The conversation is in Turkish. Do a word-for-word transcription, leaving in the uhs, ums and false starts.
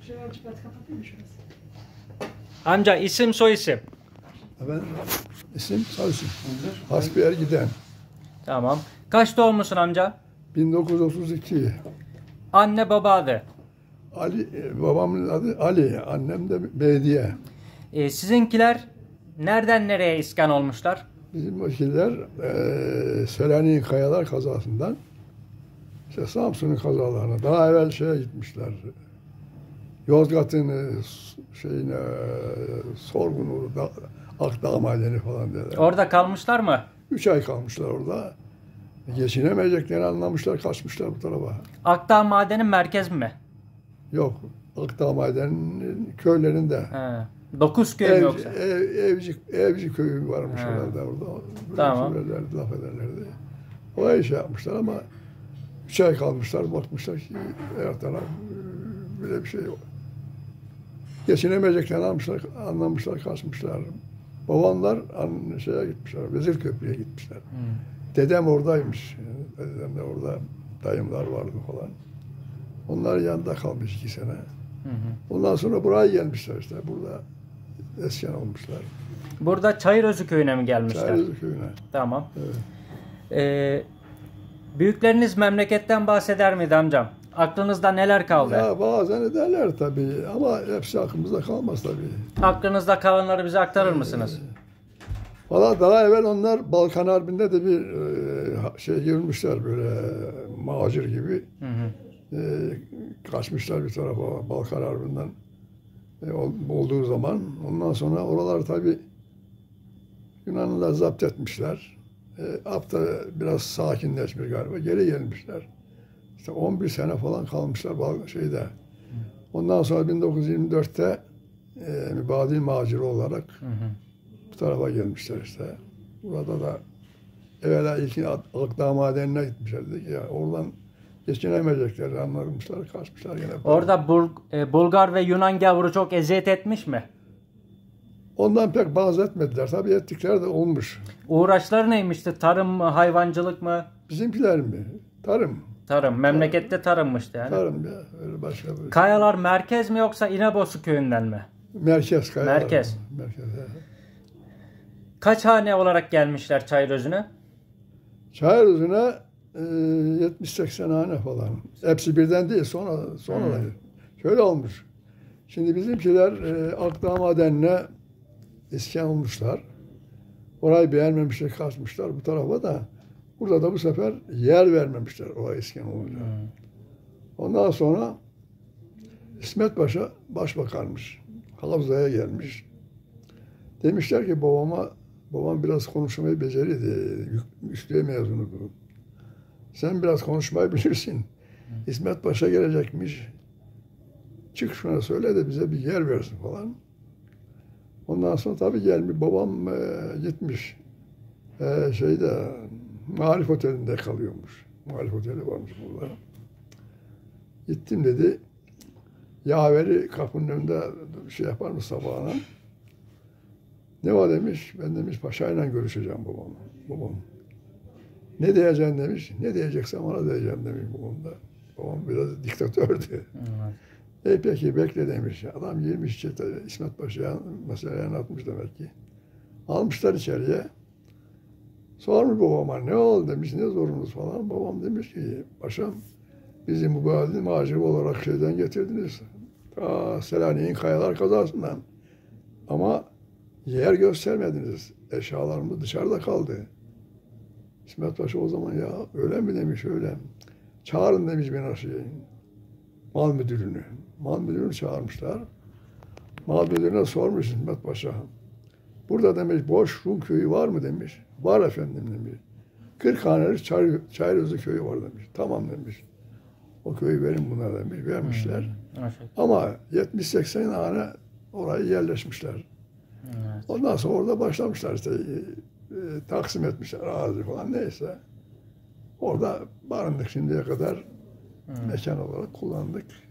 Amca isim soy isim. Ben isim Savcım. Hasbi Ergiden. Tamam. Kaç doğumlusun amca? bin dokuz yüz otuz iki. Anne baba adı. Ali, babamın adı Ali, annem de Bediye. Ee, sizinkiler nereden nereye iskan olmuşlar? Bizim vakiller e, Selanik'in kayalar kazasından işte Samsun'un kazalarına daha evvel şeye gitmişler. Yozgat'ın e, şeyine e, Sorgun'u, da, Akdağ Madeni falan derler. Orada kalmışlar mı? Üç ay kalmışlar orada. Geçinemeyeceklerini anlamışlar, kaçmışlar bu tarafa. Akdağ Madeni merkez mi? Yok, Akdağ Madeni'nin köylerinde. He. Dokuz köy mü Ev, yoksa? ev, evci, evci köyü varmış He. herhalde orada. Böyle Tamam. söylerlerdi, laf ederlerdi. Orayı şey yapmışlar ama üç ay kalmışlar, bakmışlar ki her taraf e, böyle bir şey yok. Geçinemeyeceklerini anlamışlar, anlamışlar, kaçmışlar. Babamlar an, şeye gitmişler, Vezirköprü'ye gitmişler. Hmm. Dedem oradaymış. Dedem de orada, dayımlar vardı falan. Onlar yanında kalmış iki sene. Hı hı. Ondan sonra buraya gelmişler işte. Burada eskan olmuşlar. Burada Çayırözü köyüne mi gelmişler? Çayırözü köyüne. Tamam. Evet. Ee, büyükleriniz memleketten bahseder miydi amcam? Aklınızda neler kaldı? Ya bazen ederler tabii ama hepsi aklımızda kalmaz tabii. Aklınızda kalanları bize aktarır mısınız? Valla daha evvel onlar Balkan Harbi'nde de bir e, şey girmişler böyle macir gibi. Hı hı. E, kaçmışlar bir tarafa Balkan Harbi'nden e, olduğu zaman. Ondan sonra oralar tabii Yunanlılar zapt etmişler. E, Apta biraz sakinleşmiş galiba. Geri gelmişler. İşte on bir sene falan kalmışlar şeyde. Ondan sonra bin dokuz yüz yirmi dörtte e, mübadil maciri olarak Hı hı. bu tarafa gelmişler işte. Burada da evvela ilkin Akdağ Madeni'ne gitmişler dedik ya. Oradan geçinemeyecekleri anlamışlar, kaçmışlar yine. Orada Bul e, Bulgar ve Yunan gavuru çok eziyet etmiş mi? Ondan pek bahs etmediler. Tabii ettikleri de olmuş. Uğraşları neymişti? Tarım mı, hayvancılık mı? Bizimkiler mi? Tarım. Tarım. Memlekette tarımmıştı yani. Tarım ya. Öyle başka bir Kayalar merkez mi yoksa İnebolu köyünden mi? Merkez kayalar. Merkez. Merkez. He. Kaç hane olarak gelmişler Çayırözü'ne? Çayırözü'ne e, yetmiş seksen hane falan. Hepsi birden değil. Sonra sonra Hmm. da. Şöyle olmuş. Şimdi bizimkiler e, Akdağ Madeni'ne iskan olmuşlar. Orayı beğenmemişler, kaçmışlar bu tarafa da. Burada da bu sefer yer vermemişler oraya iskan olunca. Hmm. Ondan sonra İsmet Paşa başbakanmış. Havza'ya gelmiş. Demişler ki babama, babam biraz konuşmayı becerirdi. Üstüye mezunu bu. Sen biraz konuşmayı bilirsin. Hmm. İsmet Paşa gelecekmiş. Çık şuna söyle de bize bir yer versin falan. Ondan sonra tabii gelmiş. Babam e, gitmiş. E, şeyde Marif Oteli'nde kalıyormuş. Marif Oteli varmış burada. Gittim dedi. Yaveri kapının önünde şey yapar mı sabahına? Ne var demiş. Ben demiş paşayla görüşeceğim babam. Babam. Ne diyeceksin demiş. Ne diyeceksen ona diyeceğim demiş babam da. Babam biraz diktatördü. Hmm. E peki bekle demiş. Adam girmiş işte, İsmet Paşa'ya meseleyi anlatmış demek ki. Almışlar içeriye. Sormuş babama ne oldu demiş. Ne zorunuz falan. Babam demiş ki paşam bizi mübadil macir olarak şeyden getirdiniz. Ta Selanik'in kayalar kazasından. Ama yer göstermediniz. Eşyalarımız dışarıda kaldı. İsmet Paşa o zaman ya öyle mi demiş öyle. Çağırın demiş beni aşağıya. Mal müdürünü. Mal müdürünü çağırmışlar. Mal müdürüne sormuş İsmet Paşa. Burada demiş boş Rum köyü var mı demiş. Var efendim demiş. kırk hanelik Çayırözü köyü var demiş. Tamam demiş. O köyü verin buna demiş. Vermişler. Hmm, evet. Ama yetmiş seksen hane orayı yerleşmişler. Evet. Ondan sonra orada başlamışlar işte e, e, taksim etmişler arazi falan neyse. Orada barındık şimdiye kadar hmm. mekan olarak kullandık.